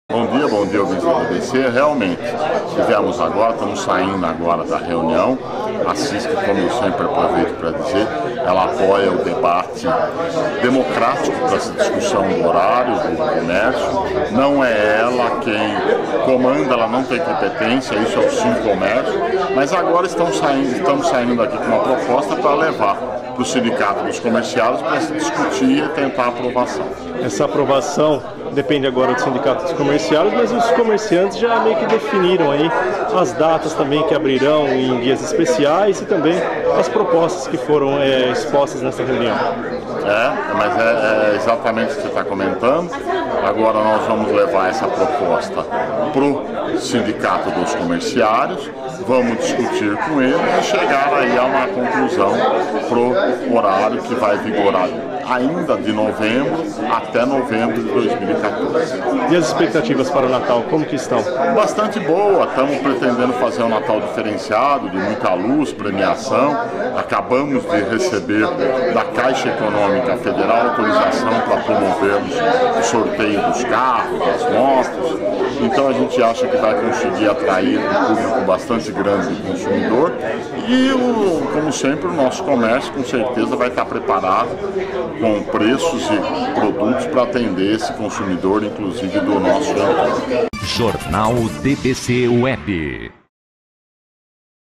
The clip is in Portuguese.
Bom dia, ouvintes do BBC. Realmente, estamos saindo agora da reunião. A CISC, como eu sempre aproveito para dizer, ela apoia o debate democrático para essa discussão do horário, do comércio. Não é ela quem comanda, ela não tem competência, isso é o Sincomércio, mas agora estamos saindo daqui com uma proposta para levar para o Sindicato dos Comerciários para se discutir e tentar a aprovação. Essa aprovação depende agora do Sindicato dos Comerciários, mas os comerciantes já meio que definiram aí as datas também que abrirão em dias especiais e também as propostas que foram expostas nessa reunião. Mas é exatamente o que você está comentando. Agora nós vamos levar essa proposta para o Sindicato dos Comerciários, vamos discutir com eles e chegar aí a uma conclusão para o horário que vai vigorar ainda de novembro até novembro de 2014. E as expectativas para o Natal, como que estão? Bastante boa, estamos pretendendo fazer um Natal diferenciado, de muita luz, premiação. Acabamos de receber da Caixa Econômica Federal autorização para promovermos o sorteio dos carros, das motos. Então a gente acha que vai conseguir atrair um público bastante grande de consumidor e, como sempre, o nosso comércio com certeza vai estar preparado com preços e produtos para atender esse consumidor, inclusive do nosso entorno. Jornal DBC Web.